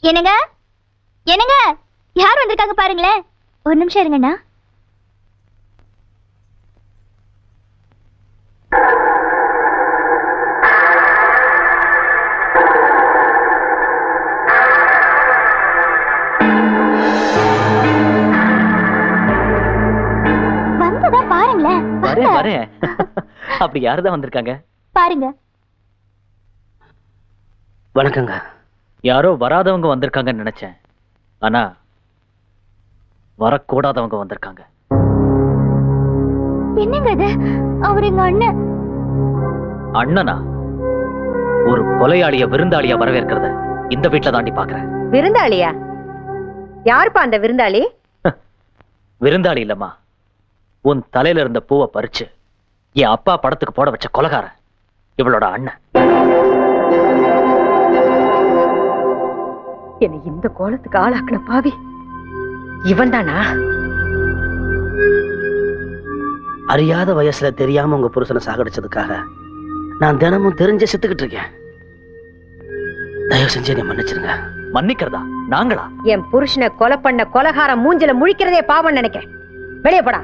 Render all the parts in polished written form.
என்னங்க என்னங்க யார் வந்திருக்காங்க பாருங்களேன். ஒரு நிமிஷம் இருங்கண்ணா. வந்ததா பாருங்களேன். அப்படி யாருதான் வந்திருக்காங்க பாருங்க. வணக்கங்க. யாரோ வராதவங்க வந்திருக்காங்கன்னு நினைச்சேன். ஆனா வரக்கூடாதவங்க வந்திருக்காங்க. என்னங்க இது? அவர் எங்க அண்ணன். அண்ணனா? ஒரு கொலையாளிய விருந்தாளியா வரவேற்கிறத இந்த வீட்டுல தாண்டி பாக்குறேன். விருந்தாளியா? யாருப்பா அந்த விருந்தாளி? விருந்தாளி இல்லம்மா, உன் தலையில இருந்த பூவை பறிச்சு என் அப்பா படத்துக்கு போட வச்ச கொலைகாரன் இவளோட அண்ணன். என்னை இந்த கோலத்துக்கு ஆளாக்குன பாவி இவன் தானா? அறியாத வயசுல தெரியாம உங்க புருஷனை சாகடிச்சதுக்காக நான் தினமும் தெரிஞ்ச செத்துக்கிட்டு இருக்கேன். தயவு செஞ்சு என்னை மன்னிச்சிருங்க. மன்னிக்கிறதா? நாங்களா? என் புருஷனை கொலை பண்ண கொலைகார மூஞ்சில முழிக்கிறதே பாவம் நினைக்கிறேன். வெளியே போடா.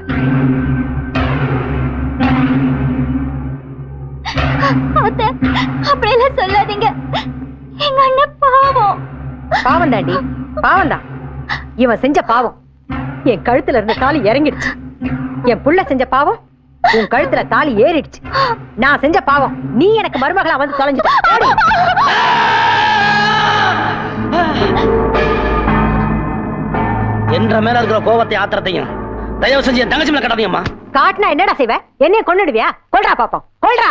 அப்படியெல்லாம் சொல்லாதீங்க. எங்க அண்ணன் பாவம். பாவம் தாண்டி, பாவம் தான். இவன் செஞ்ச பாவம் என் கழுத்துல இருந்த தாலி இறங்கிடுச்சு. என் புள்ள செஞ்ச பாவம் உன் கழுத்துல தாலி ஏறிடுச்சு. நான் செஞ்ச பாவம் நீ எனக்கு மருமகளா வந்து தொலைஞ்சிட்ட. என்ற மேல இருக்கிற கோபத்தை ஆத்திரத்தையும் தயவு செஞ்சு என் தங்கச்சி மேல கட்டாதீங்கம்மா. காட்டினா என்னடா செய்வ? என்னைய கொன்னுடுவியா? கொல்றா பாப்போம், கொல்றா.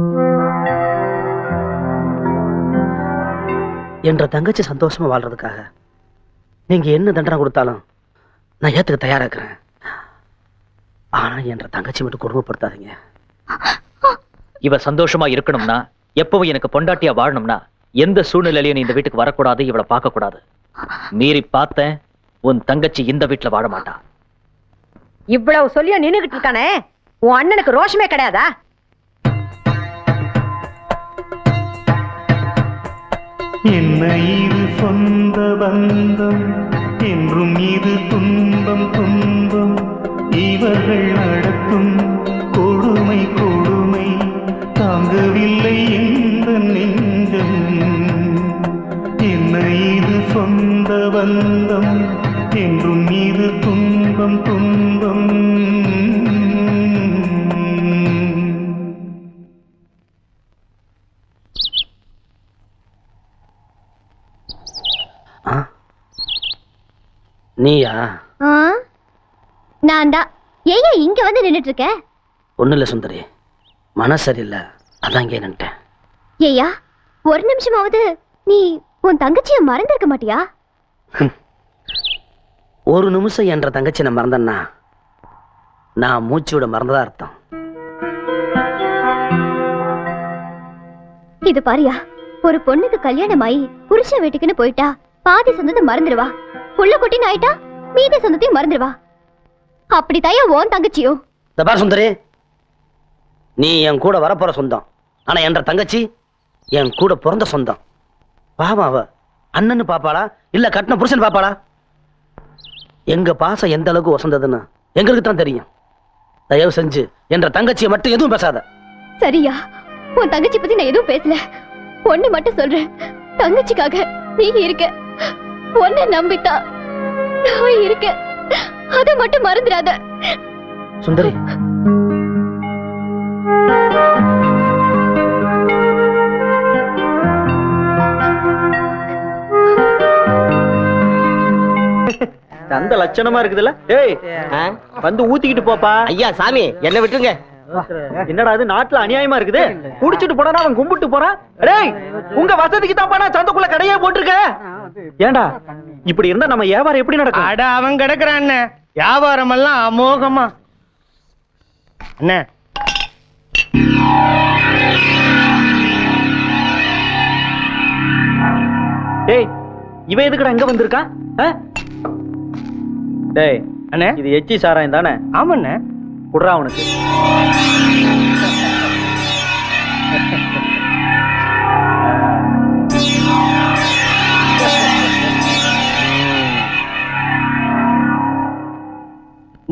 என்ற தங்கச்சி சந்தோஷமா வாழ்றதுக்காக நீங்க என்ன தண்டனை கொடுத்தாலும் நான் ஏத்துக்க தயாரா இருக்கிறேன். ஆனா என்ற தங்கச்சி மட்டும் கொடுமைப்படுத்தாதீங்க. இவ சந்தோஷமா இருக்கணும்னா, எப்பவும் எனக்கு பொண்டாட்டியா வாழணும்னா எந்த சூழ்நிலையிலையும் நீ இந்த வீட்டுக்கு வரக்கூடாது, இவளை பார்க்க கூடாது. மீறி பார்த்தேன், உன் தங்கச்சி இந்த வீட்டுல வாழ மாட்டா. இவ்வளவு சொல்லியும் நின்னுகிட்டு இருக்கானே, உன் அண்ணனுக்கு ரோஷமே கிடையாதா? என்ன இது சொந்த பந்தம் என்றும் இது துன்பம் துன்பம். இவர்கள் நடத்தும் கொடுமை கொடுமை தாங்கவில்லை இந்த நெஞ்சம். என்ன இது சொந்த பந்தம் என்றும் இது துன்பம் துன்பம். நீயா? நான் தான். ஏன் இங்க வந்து நின்னுட்டு இருக்க? ஒண்ணு இல்ல சுந்தரி, மனசு சரியில்லை, அதான் இங்கே நின்ட்டேன். ஏயா, ஒரு நிமிஷமாவது நீ உன் தங்கச்சிய மறந்திருக்க மாட்டியா? ஒரு நிமிஷம் என்ற தங்கச்சி நான் மறந்தேன்னா நான் மூச்சு விட மறந்ததா அர்த்தம். இது பாரியா, ஒரு பொண்ணுக்கு கல்யாணம் ஆகி புருஷ வீட்டுக்குன்னு போயிட்டா பாதி சொந்தத்தை மறந்துடுவா. புள்ள குட்டின்னு ஆயிட்டா மீதி சொந்தத்தையும் மறந்துடுவா. அப்படித்தாயா உன் தங்கச்சியும். பார் சுந்தரி, நீ என் கூட வரப்போற சொந்தம். ஆனா என்ற தங்கச்சி என் கூட பிறந்த சொந்தம். பாவம், அவ அண்ணன்னு பாப்பாளா இல்ல கட்டின புருஷன் பாப்பாளா? எங்க பாசம் எந்த அளவுக்கு வசந்ததுன்னு எங்களுக்கு தான் தெரியும். தயவு செஞ்சு என்ற தங்கச்சியை மட்டும் எதுவும் பேசாத. சரியா, உன் தங்கச்சி பத்தி நான் எதுவும் பேசல. ஒண்ணு மட்டும் சொல்றேன், தங்கச்சிக்காக நீ இருக்க, ஒன்ன நம்பித்தா நான் இருக்க. அதை மட்டும் மறந்துடாத. சுந்தரி, அந்த லட்சணமா இருக்குதுல்ல? ஏய், வந்து ஊத்திக்கிட்டு போப்பா. ஐயா சாமி என்ன விட்டுருங்க. என்னடா இது நாட்டுல அநியாயமா இருக்குது? குடிச்சிட்டு போனா அவன் கும்பிட்டு போறான். டேய், உங்க வசதிக்கு தான் நான் சந்தக்குள்ள கடையே போட்டிருக்க. ஏண்டா இப்படி இருந்தா நம்ம வியாபாரம் எப்படி நடக்கும்? அட அவன் கிடக்குறான், வியாபாரம் எல்லாம் அமோகமா. அண்ணே, டேய், இவன் எதுக்குடா எங்க வந்திருக்கான்? டேய் அண்ணே, இது எச்சி சாராயம் தானே? ஆமாண்ணே. குடுறா அவனுக்கு.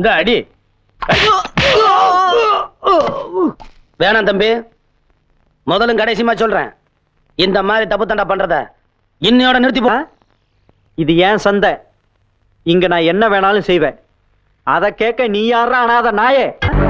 இந்த அடி. வேணாம் தம்பி, முதலும் கடைசியுமா சொல்றேன், இந்த மாதிரி தப்பு தண்டா பண்றத இன்னையோட நிறுத்தி போ. இது ஏன் சந்தை, இங்க நான் என்ன வேணாலும் செய்வேன். அத கேட்க நீ யாரா அனாத நாயே?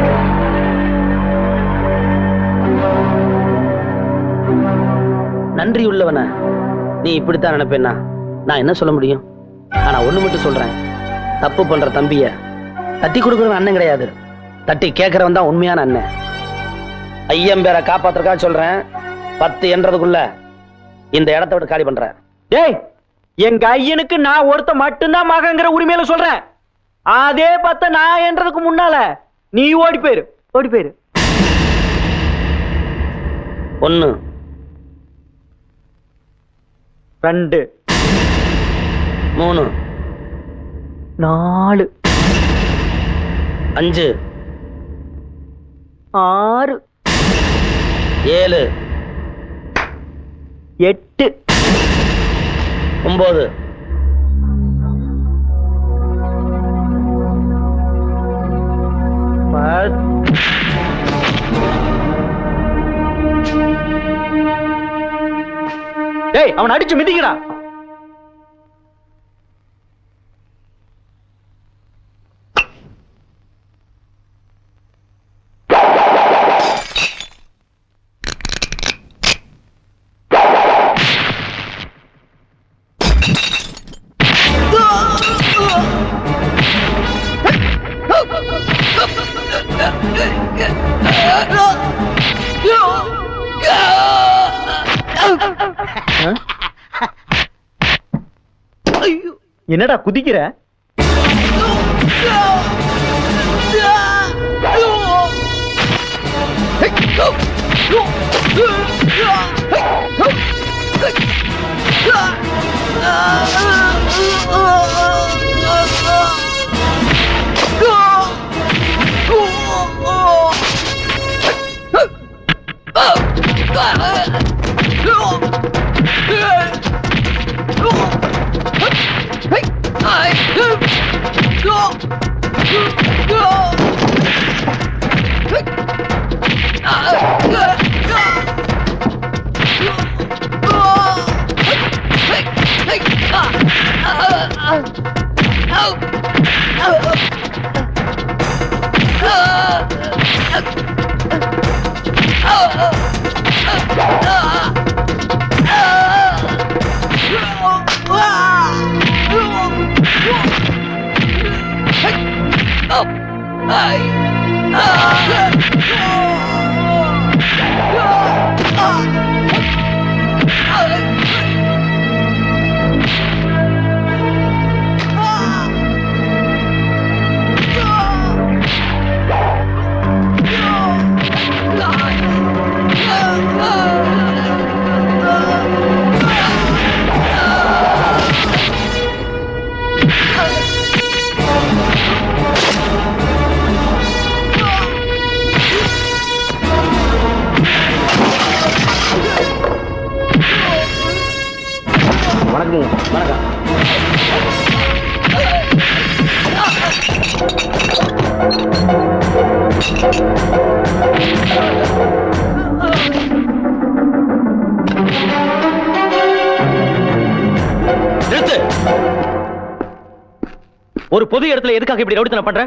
நன்றி உள்ளவன நீ இப்படித்தான் நினைப்பேன்னா நான் என்ன சொல்ல முடியும்? ஆனா ஒண்ணு மட்டும் சொல்றேன், தப்பு பண்ற தம்பிய தட்டி கொடுக்கறவன் அண்ணன் கிடையாது, தட்டி கேட்கறவன் தான் உண்மையான அண்ணன். ஐயம்பேரை காப்பாத்துறக்கா சொல்றேன், 10 என்றதுக்குள்ள இந்த இடத்த விட்டு காலி பண்ற. டேய், எங்க ஐயனுக்கு நான் ஒருத்த மட்டும்தான் மகங்கிற உரிமையில சொல்றேன். அதே 10 நான் என்றதுக்கு முன்னால நீ ஓடி போயிரு, ஓடி போயிரு. 1 2 3 4 5 6 7 8 9 டேய், அவன் அடிச்சு மிதிக்கடா. என்னடா குதிக்கிற? ஒரு பொது இடத்துல எதுக்காக இப்படி ரவுடித்தனம் பண்ற?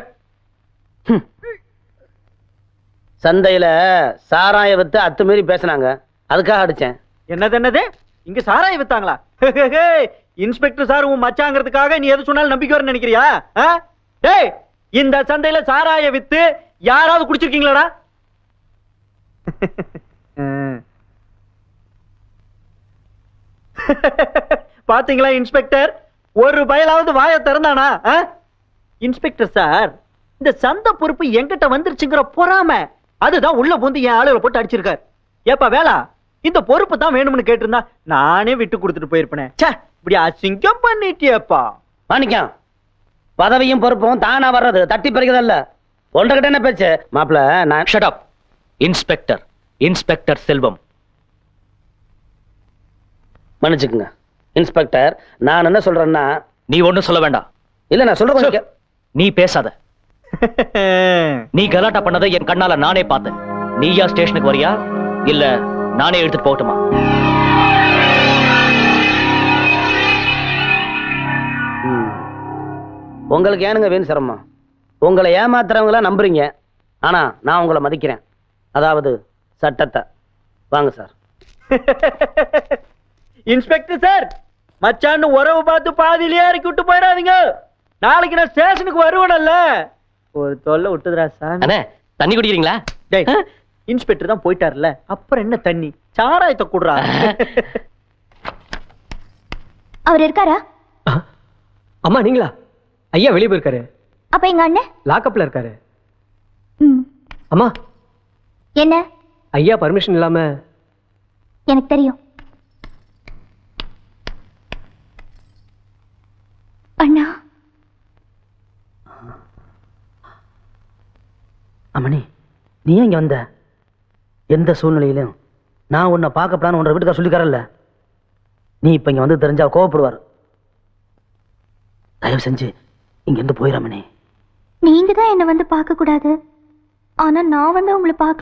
சந்தையில சாராய வித்து அத்துமீறி பேசினாங்க, அதுக்காக அடிச்சேன். என்னது இங்க சாராய வித்தாங்களா? இன்ஸ்பெக்டர் சார் உன் மச்சாங்கிறதுக்காக நீ எது சொன்னாலும் நம்பிக்கை வரன்னு நினைக்கிறியா? டேய், இந்த சந்தையில சாராய வித்து யாராவது குடிச்சிருக்கீங்களாடா? பாத்தீங்களா இன்ஸ்பெக்டர், ஒரு பயலாவது வாயை திறந்தானா? இன்ஸ்பெக்டர் சார், இந்த சந்தை பொறுப்பு என்கிட்ட வந்துருச்சுங்கிற பொறாம அதுதான் உள்ள பூந்து என் ஆளுகளை போட்டு அடிச்சிருக்காரு. ஏப்பா வேளா, இந்த பொறுப்பு தான் வேணும்னு கேட்டிருந்தா நானே விட்டு கொடுத்துட்டு போயிருப்பேன். இப்படி அசிங்கம் பண்ணிட்டியப்பா. மாணிக்கம், பதவியும் பொறுப்பும் தானா வர்றது, தட்டி பறிக்கிறதல்ல. ஒன்றகிட்ட என்ன பேச்சு மாப்பிள? நான் shut up. Inspector, inspector Selvam. மன்னிச்சுக்குங்க இன்ஸ்பெக்டர், நான் என்ன சொல்றேன்னா, நீ ஒண்ணும் சொல்ல வேண்டாம். இல்ல நான் சொல்றேன். நீ பேசாத. நீ கலாட்டா பண்ணதை என் கண்ணால நானே பார்த்தேன். நீயா ஸ்டேஷனுக்கு வரியா இல்ல நானே எடுத்துட்டு போகட்டுமா? உங்களுக்கு ஏனுங்க வேணும் சிரமம்? உங்களை ஏமாத்துறவங்கள நம்புறீங்க, ஆனா நான் உங்களை மதிக்கிறேன். அதாவது சட்டத்தை. வாங்க சார். இன்ஸ்பெக்டர் சார், மச்சான்னு உறவு பார்த்து பாதியிலேயே இறக்கி விட்டு போயிடாதீங்க. நாளைக்கு நான் ஸ்டேஷனுக்கு வருவேனல்ல, ஒரு தொல்லை விட்டுதுரா சார். அண்ணே, தண்ணி குடிக்கிறீங்களா? டேய், இன்ஸ்பெக்டர் தான் போயிட்டார்ல, அப்புறம் என்ன தண்ணி? சாராயத்தை குடுறா. அவர் இருக்காரா? அம்மா நீங்களா? ஐயா வெளியே போயிருக்காரு. அப்ப எங்க அண்ணன் லாக்அப்ல இருக்காரு. ம். அம்மா என்ன? ஐயா பர்மிஷன் இல்லாம. எனக்கு தெரியும் அண்ணா. அம்மணி, நீ ஏன் இங்க வந்த? எந்த சூழ்நிலையிலும் நான் உன்னை பார்க்கப்படான்னு உன்ற வீட்டுக்கார சொல்லிக்காரல்ல. நீ இப்ப இங்க வந்து தெரிஞ்சா கோவப்படுவார். தயவு செஞ்சு இங்க இருந்து போயிடாமணி. நீங்க தான் என்ன வந்து பார்க்க கூடாது, ஆனா நான் வந்து உங்களை பார்க்க